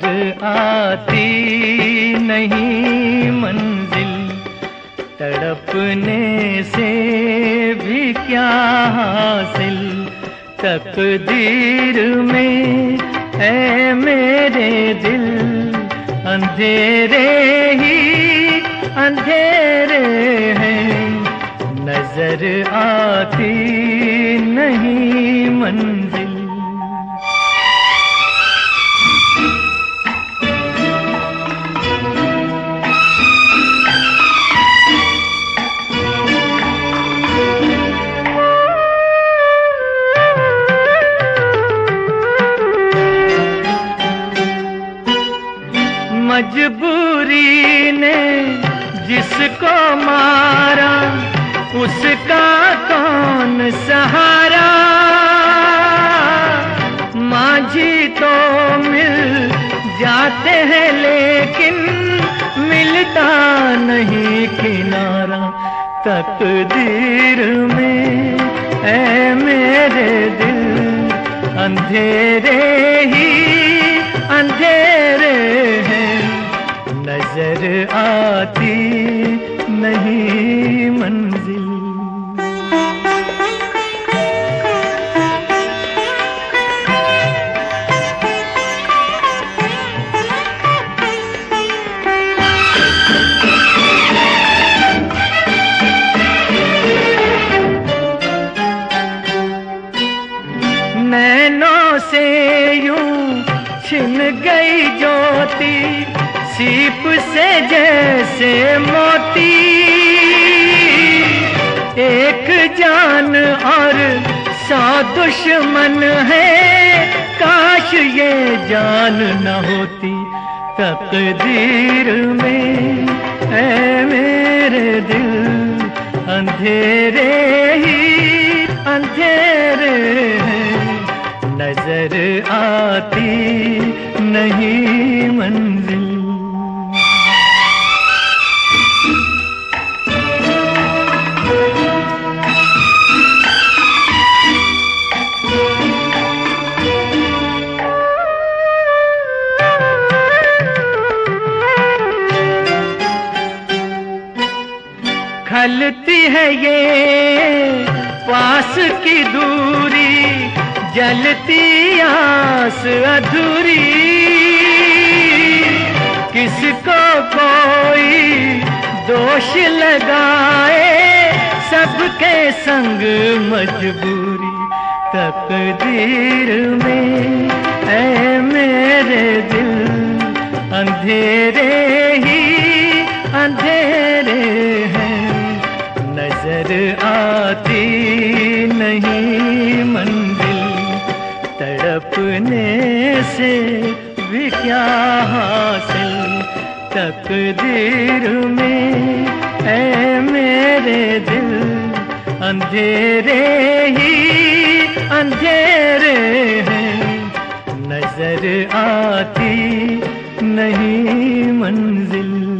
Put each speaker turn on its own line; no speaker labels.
आती नहीं मंजिल, तड़पने से भी क्या हासिल। तकदीर में है मेरे दिल, अंधेरे ही अंधेरे हैं, नजर आती नहीं मंजिल। मजबूरी ने जिसको मारा, उसका कौन सहारा। माझी तो मिल जाते हैं लेकिन मिलता नहीं किनारा। तकदीर में है मेरे दिल, अंधेरे ही अंधेरे हैं, नजर आती नहीं मंजिल। नैनों से यूं छिन गई ज्योति, सीप से जैसे मोती। एक जान और 100 दुश्मन है, काश ये जान न होती। तकदीर में है मेरे दिल, अंधेरे ही अंधेरे हैं, नजर आती नहीं मंजिल। खलती है ये पास की दूरी, जलती आस अधूरी। किसको कोई दोष लगाए, सबके संग मजबूरी। तकदीर में है मेरे दिल, अंधेरे ही अंधेरे हैं, नजर आती नहीं मंजिल। तड़पने से भी क्या हासिल, तकदीर में है मेरे दिल, अंधेरे ही अंधेरे हैं, नजर आती नहीं मंजिल।